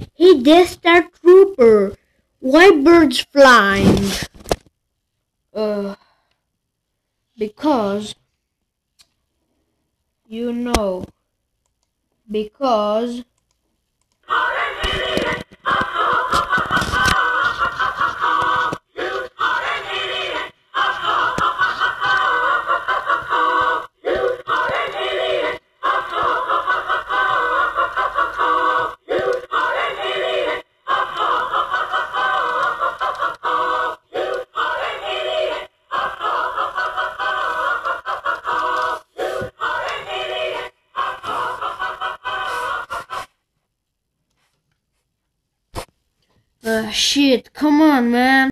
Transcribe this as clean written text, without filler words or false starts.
Hey, there's that trooper. Why birds flying? Uh, because, you know, because... shit, come on, man.